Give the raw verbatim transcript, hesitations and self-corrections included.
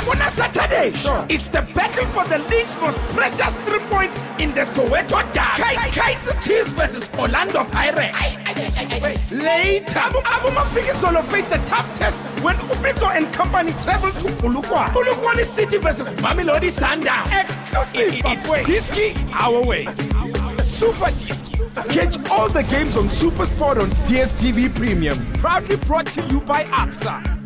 Yamuna Saturday, Sure. it's the battle for the league's most precious three points in the Soweto Derby. Kaizer Chiefs versus Orlando Pirates. Later, Abu, Abu Mafiki Solo face a tough test when Upito and company travel to Polokwane. Polokwane City versus Mamelodi Sundowns. Exclusive. It, it's Disky our way. Super Disky. Catch all the games on SuperSport on D S T V Premium. Proudly brought to you by A B S A.